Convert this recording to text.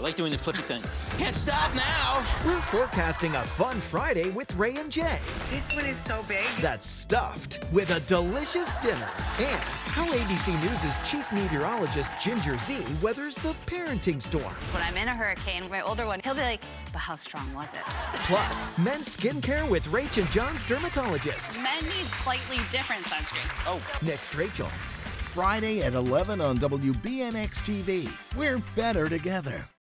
like doing the flippy thing. Can't stop now. We're forecasting a fun Friday with Ray and Jay. This one is so big. That's stuffed with a delicious dinner. And how ABC News' chief meteorologist Ginger Zee weathers the parenting storm. When I'm in a hurricane, my older one, he'll be like, but how strong was it? Plus, men's skincare with Rach and John's dermatologist. Men need slightly different sunscreen. Oh. Next, Rachael. Friday at 11 on WBNX-TV. We're better together.